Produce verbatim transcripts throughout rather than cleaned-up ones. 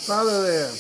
Padre.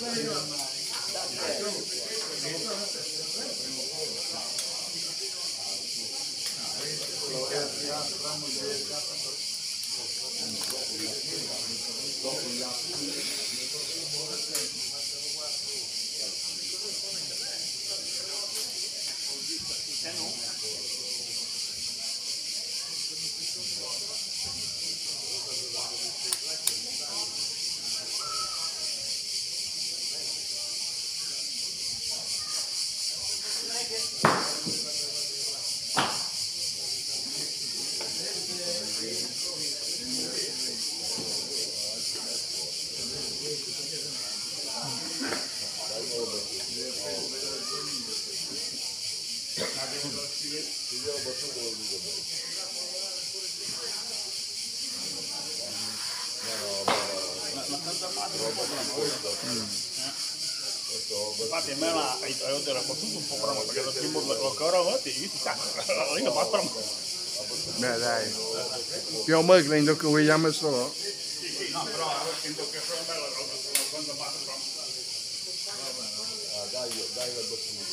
Infatti a me la io te l'ho battuto un po' prima perché lo primo lo coro avanti io ti sacco io non prima. Beh dai. Più o meno credo che vogliamo solo. Sì sì no però sento che sono bello quando fatto prima. Ah dai dai la battuta.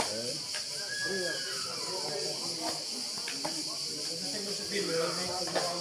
Due, due, dai.